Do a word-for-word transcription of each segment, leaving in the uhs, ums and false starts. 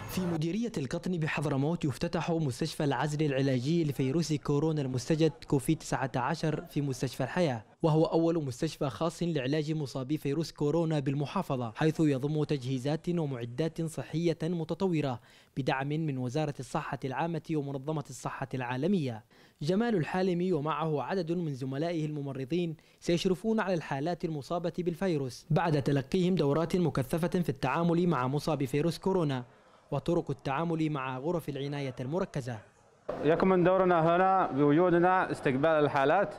في مديرية القطن بحضرموت يفتتح مستشفى العزل العلاجي لفيروس كورونا المستجد كوفيد تسعة عشر في مستشفى الحياة، وهو أول مستشفى خاص لعلاج مصابي فيروس كورونا بالمحافظة، حيث يضم تجهيزات ومعدات صحية متطورة بدعم من وزارة الصحة العامة ومنظمة الصحة العالمية. جمال الحالمي ومعه عدد من زملائه الممرضين سيشرفون على الحالات المصابة بالفيروس بعد تلقيهم دورات مكثفة في التعامل مع مصاب فيروس كورونا وطرق التعامل مع غرف العناية المركزة. يكمن دورنا هنا بوجودنا استقبال الحالات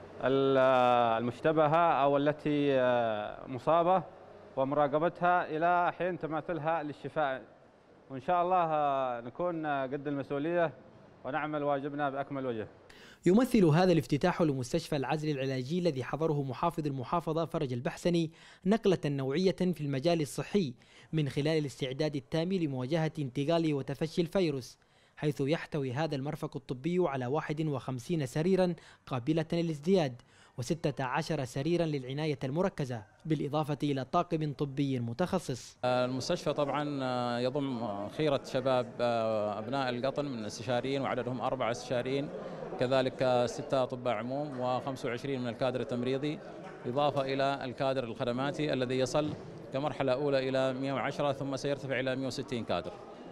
المشتبهة أو التي مصابة ومراقبتها إلى حين تماثلها للشفاء، وإن شاء الله نكون قد المسؤولية ونعمل واجبنا بأكمل وجه. يمثل هذا الافتتاح لمستشفى العزل العلاجي الذي حضره محافظ المحافظة فرج البحسني نقلة نوعية في المجال الصحي من خلال الاستعداد التام لمواجهة انتقال وتفشي الفيروس، حيث يحتوي هذا المرفق الطبي على واحد وخمسين سريرا قابلة للازدياد وستة عشر سريرا للعناية المركزة، بالإضافة إلى طاقم طبي متخصص. المستشفى طبعا يضم خيرة شباب أبناء القطن من استشاريين وعددهم أربع استشاريين، كذلك ستة أطباء عموم وخمسة وعشرين من الكادر التمريضي، إضافة إلى الكادر الخدماتي الذي يصل كمرحلة أولى إلى مئة وعشرة ثم سيرتفع إلى مئة وستين كادر.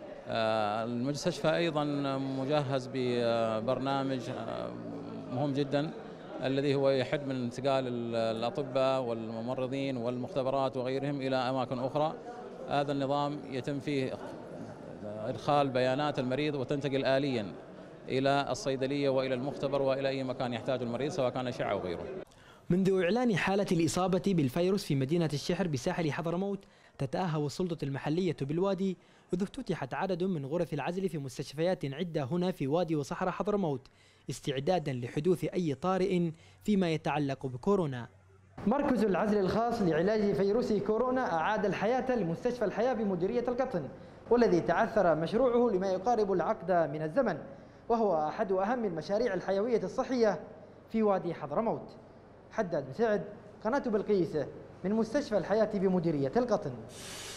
المستشفى أيضا مجهز ببرنامج مهم جدا الذي هو يحد من انتقال الأطباء والممرضين والمختبرات وغيرهم إلى أماكن أخرى. هذا النظام يتم فيه إدخال بيانات المريض وتنتقل آليا إلى الصيدلية وإلى المختبر وإلى أي مكان يحتاج المريض سواء كان أشعة أو غيره. منذ إعلان حالة الإصابة بالفيروس في مدينة الشحر بساحل حضرموت تتأهب السلطة المحلية بالوادي، إذ افتتحت عدد من غرف العزل في مستشفيات عدة هنا في وادي وصحراء حضرموت استعدادا لحدوث أي طارئ فيما يتعلق بكورونا. مركز العزل الخاص لعلاج فيروس كورونا أعاد الحياة لمستشفى الحياة بمديرية القطن، والذي تعثر مشروعه لما يقارب العقد من الزمن، وهو أحد أهم المشاريع الحيوية الصحية في وادي حضرموت. حداد مسعد، قناة بلقيس، من مستشفى الحياة بمديرية القطن.